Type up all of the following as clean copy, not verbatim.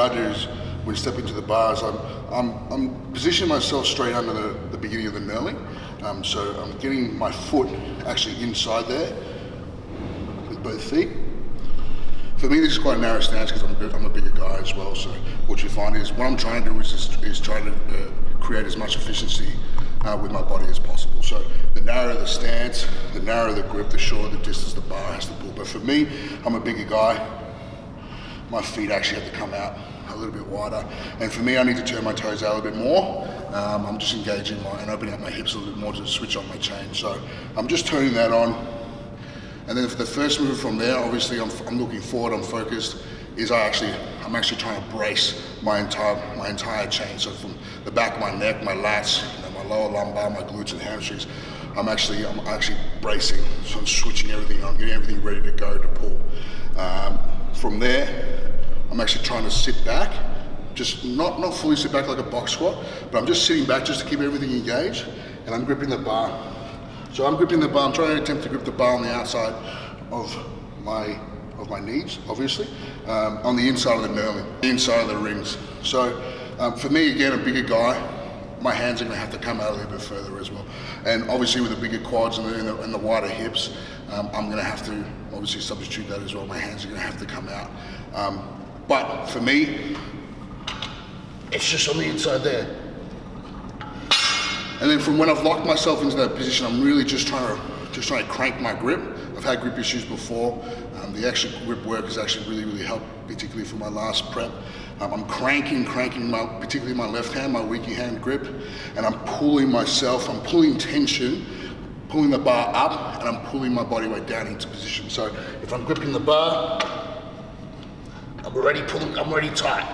I do is when I step into the bars, I'm positioning myself straight under the beginning of the knurling. So I'm getting my foot actually inside there with both feet. For me, this is quite a narrow stance because I'm a bigger guy as well. So what you find is what I'm trying to do is trying to create as much efficiency with my body as possible. So the narrower the stance, the narrower the grip, the shorter the distance the bar has to pull. But for me, I'm a bigger guy. My feet actually have to come out a little bit wider. And for me, I need to turn my toes out a little bit more. I'm just engaging and opening up my hips a little bit more to switch on my chain. So I'm just turning that on. And then for the first move from there, obviously I'm looking forward, I'm focused, I'm actually trying to brace my entire chain. So from the back of my neck, my lats, my lower lumbar, my glutes and hamstrings, I'm actually bracing. So I'm switching everything on, getting everything ready to go to pull. From there, I'm actually trying to sit back, just not fully sit back like a box squat, but I'm just sitting back just to keep everything engaged, and I'm gripping the bar. So I'm gripping the bar, I'm trying to attempt to grip the bar on the outside of my knees, obviously, on the inside of the knurling, the inside of the rings. So for me, again, a bigger guy, my hands are gonna have to come out a little bit further as well. And obviously with the bigger quads and the wider hips, I'm gonna have to obviously substitute that as well. My hands are gonna have to come out. But for me, it's just on the inside there. And then from when I've locked myself into that position, I'm really just trying to crank my grip. I've had grip issues before. The actual grip work has actually really helped, particularly for my last prep. I'm cranking particularly my left hand, my weaker hand grip, and I'm pulling myself, I'm pulling tension, pulling the bar up, and I'm pulling my body weight down into position. So if I'm gripping the bar, I'm already tight.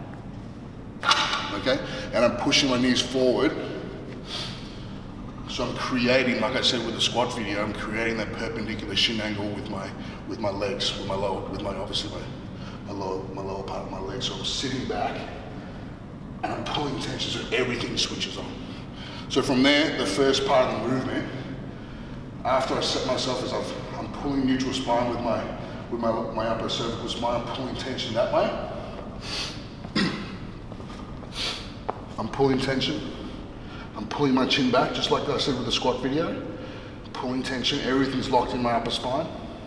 Okay? And I'm pushing my knees forward. So I'm creating, like I said with the squat video, I'm creating that perpendicular shin angle with my legs, with my lower part of my legs. So I'm sitting back and I'm pulling tension so everything switches on. So from there, the first part of the movement, after I set myself as I'm pulling neutral spine with my upper cervical spine, I'm pulling tension that way. I'm pulling tension. I'm pulling my chin back, just like I said with the squat video. Pulling tension, everything's locked in my upper spine.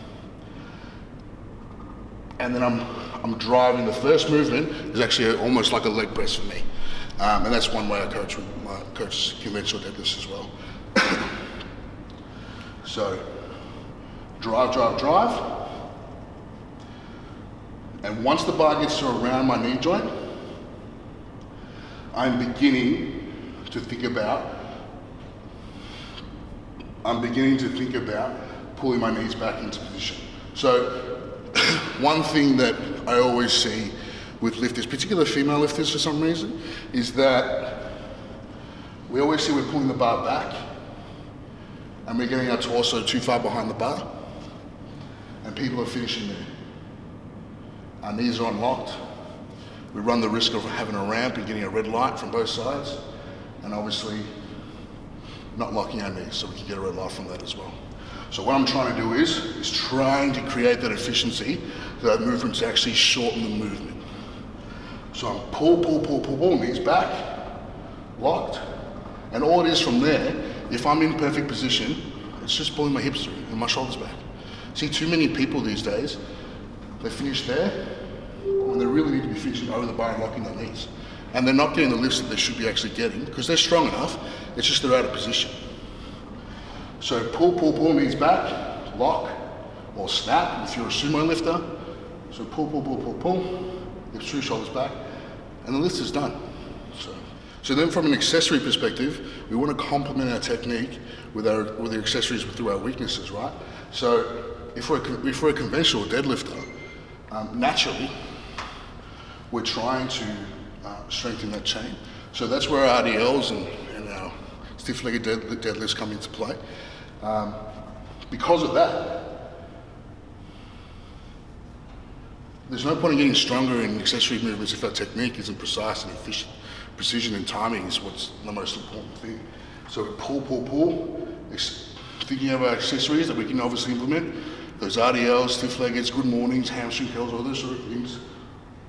And then I'm driving. The first movement is actually almost like a leg press for me. And that's one way I coach conventional deadlifts as well. So, drive. And once the bar gets to around my knee joint, I'm beginning to think about pulling my knees back into position. So one thing that I always see with lifters, particularly female lifters for some reason, is that we always see we're pulling the bar back and we're getting our torso too far behind the bar and people are finishing there. Our knees are unlocked. We run the risk of having a ramp and getting a red light from both sides, and obviously not locking our knees, so we can get a red light from that as well. So what I'm trying to do is trying to create that efficiency so that movement to actually shorten the movement. So I'm pull, knees back, locked, and all it is from there, if I'm in perfect position, it's just pulling my hips through and my shoulders back. See, too many people these days, they finish there when they really need to be finishing over the bar and locking their knees. And they're not getting the lifts that they should be actually getting because they're strong enough, it's just they're out of position. So pull, knees back, lock, or snap if you're a sumo lifter. So pull, hips through, shoulders back, and the lift is done. So then from an accessory perspective, we want to complement our technique with the accessories through our weaknesses, right? So if we're a conventional deadlifter, naturally, we're trying to strengthen that chain. So that's where our RDLs and our stiff-legged deadlifts come into play. Because of that, there's no point in getting stronger in accessory movements if our technique isn't precise and efficient. Precision and timing is what's the most important thing. So pull, thinking of our accessories that we can obviously implement, those RDLs, stiff-leggeds, good mornings, hamstring curls, all those sort of things.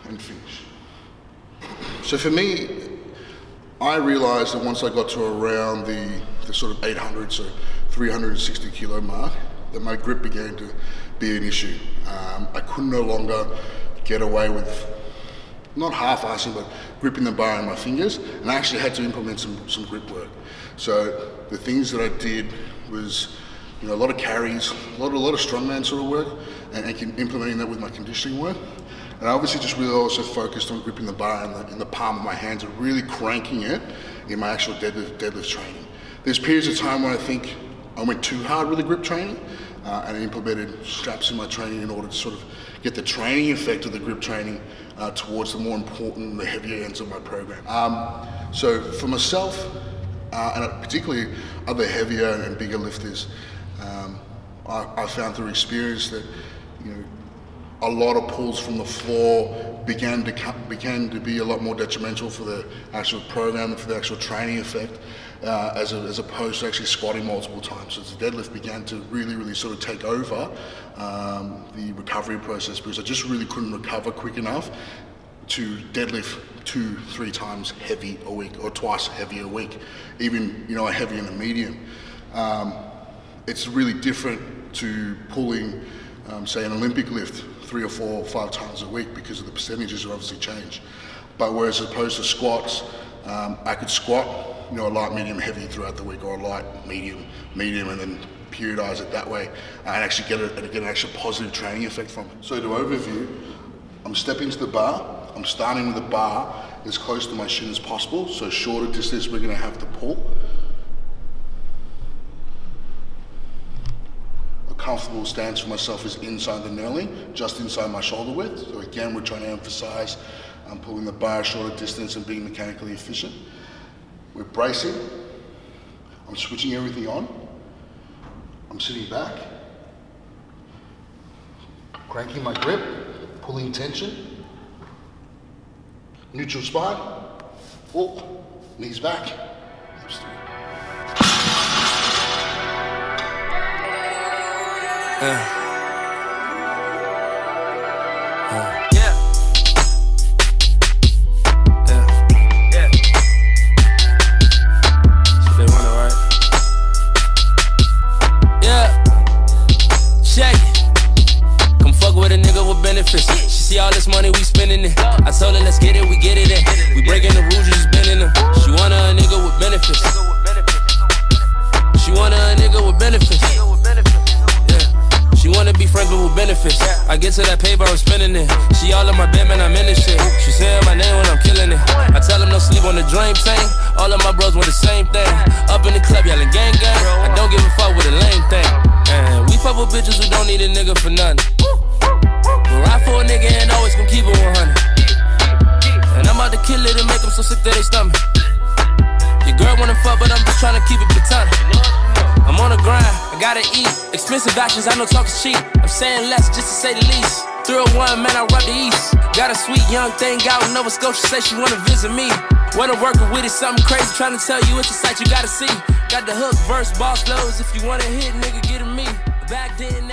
and finish. So for me, I realized that once I got to around the sort of 800, so 360 kilo mark, that my grip began to be an issue. I could no longer get away with not half-assing, but gripping the bar in my fingers, and I actually had to implement some grip work. So the things that I did was, a lot of carries, a lot of strongman sort of work, and implementing that with my conditioning work. And I obviously just really also focused on gripping the bar in the palm of my hands and really cranking it in my actual deadlift training. There's periods of time when I think I went too hard with the grip training, and I implemented straps in my training in order to sort of get the training effect of the grip training towards the more important, the heavier ends of my program. So for myself, and particularly other heavier and bigger lifters, I found through experience that a lot of pulls from the floor began to be a lot more detrimental for the actual program and for the actual training effect, as opposed to actually squatting multiple times. So the deadlift began to really sort of take over the recovery process, because I just really couldn't recover quick enough to deadlift 2-3 times heavy a week, or twice heavy a week, even a heavy and a medium. It's really different to pulling, say, an Olympic lift 3 or 4 or 5 times a week, because of the percentages are obviously changed. But whereas as opposed to squats, I could squat, a light, medium, heavy throughout the week, or a light, medium, and then periodize it that way, and actually get an actual positive training effect from it. So to overview, I'm stepping to the bar. I'm starting with the bar as close to my shin as possible. So shorter distance, we're going to have to pull. A comfortable stance for myself is inside the knurling, just inside my shoulder width. So again, we're trying to emphasize pulling the bar shorter distance and being mechanically efficient. We're bracing. I'm switching everything on. I'm sitting back, cranking my grip, pulling tension. Neutral spine, pull, knees back. See all this money we spending it. I told her let's get it, we get it in. We breaking the rules, you just bending them. She want a nigga with benefits. She want a nigga with benefits. Yeah. She wanna be friends but with benefits. I get to that paper, I'm spending it. She all in my bed, man, I'm in this shit. She saying my name when I'm killing it. I tell them no sleep on the dream tank. All of my bros want the same thing. Up in the club yelling gang gang. I don't give a fuck with a lame thing. And we fuck with bitches who don't need a nigga for nothing. Ride for a nigga and always gon' keep it 100. And I'm about to kill it and make them so sick that they stomach. Your girl wanna fuck, but I'm just tryna keep it platonic. I'm on the grind, I gotta eat. Expensive actions, I know talk is cheap. I'm saying less just to say the least. 301, man, I rub the east. Got a sweet young thing out in Nova Scotia, say she wanna visit me. Wanna work with it, something crazy, tryna tell you it's a sight you gotta see. Got the hook, verse, boss lows. If you wanna hit, nigga, get a me. Back then,